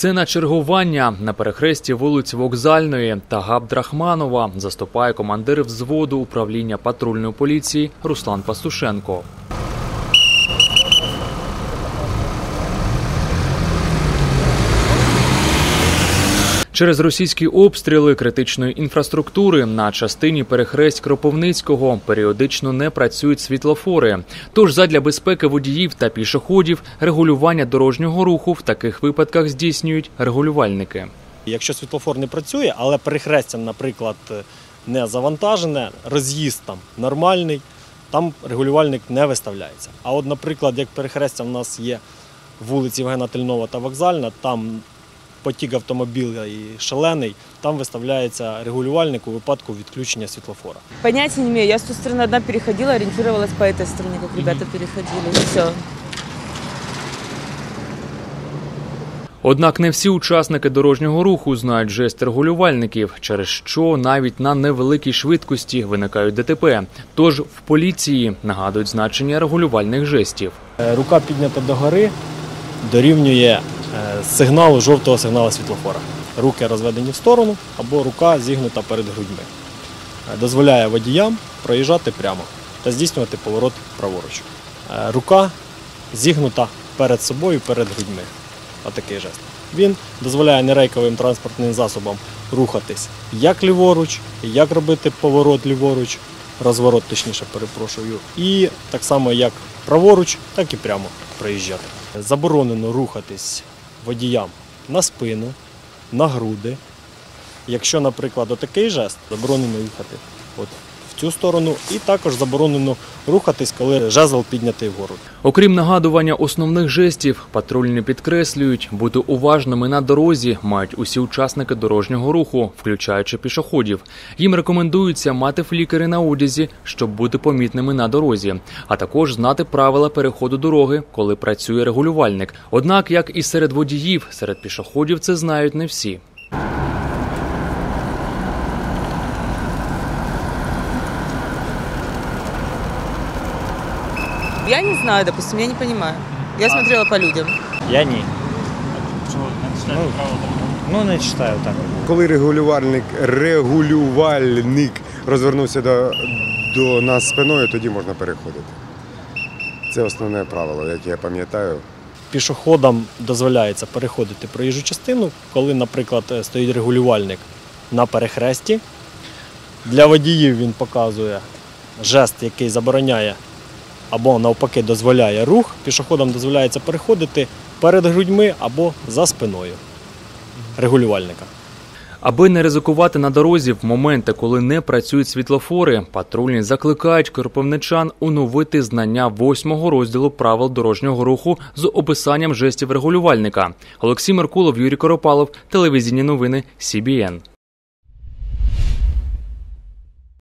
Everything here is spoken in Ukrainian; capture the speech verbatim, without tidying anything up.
Це на чергування на перехресті вулиць Вокзальної та Габдрахманова заступає командир взводу управління патрульної поліції Руслан Пастушенко. Через російські обстріли критичної інфраструктури на частині перехресть Кропивницького періодично не працюють світлофори. Тож задля безпеки водіїв та пішоходів регулювання дорожнього руху в таких випадках здійснюють регулювальники. Якщо світлофор не працює, але перехрестя, наприклад, не завантажене, роз'їзд там нормальний, там регулювальник не виставляється. А от, наприклад, як перехрестя в нас є вулиці Євгена Тельнова та Вокзальна, там потік автомобіля і шалений, там виставляється регулювальник у випадку відключення світлофора. Понятия не имею. Я с той стороны одна переходила, ориентировалась по этой стороне, как ребята переходили. И все. Однак не всі учасники дорожнього руху знають жест регулювальників, через що навіть на невеликій швидкості виникають ДТП. Тож в поліції нагадують значення регулювальних жестів. Рука піднята догори дорівнює сигналу, жовтого сигналу світлофора. Руки розведені в сторону або рука зігнута перед грудьми. Дозволяє водіям проїжджати прямо та здійснювати поворот праворуч. Рука зігнута перед собою, перед грудьми. Отакий жест. Він дозволяє нерейковим транспортним засобам рухатись як ліворуч, як робити поворот ліворуч, розворот, точніше, перепрошую, і так само як праворуч, так і прямо проїжджати. Заборонено рухатись водіям на спину, на груди. Якщо, наприклад, отакий жест, заборонено їхати от в цю сторону, і також заборонено рухатись, коли жезл піднятий вгору. Окрім нагадування основних жестів, патрульні підкреслюють, бути уважними на дорозі мають усі учасники дорожнього руху, включаючи пішоходів. Їм рекомендується мати флікери на одязі, щоб бути помітними на дорозі, а також знати правила переходу дороги, коли працює регулювальник. Однак, як і серед водіїв, серед пішоходів це знають не всі. Я не знаю, допустим, я не понимаю. Я смотрела по людям. Я ні. Ну, ну, не читаю так. Коли регулювальник, регулювальник розвернувся до, до нас спиною, тоді можна переходити. Це основне правило, яке я пам'ятаю. Пішоходам дозволяється переходити проїжджу частину, коли, наприклад, стоїть регулювальник на перехресті. Для водіїв він показує жест, який забороняє або навпаки дозволяє рух. Пішоходам дозволяється переходити перед грудьми або за спиною регулювальника. Аби не ризикувати на дорозі в моменти, коли не працюють світлофори, патрульні закликають кропивничан оновити знання восьмого розділу правил дорожнього руху з описанням жестів регулювальника. Олексій Меркулов, Юрій Коропалов, телевізійні новини Сі Бі Ен.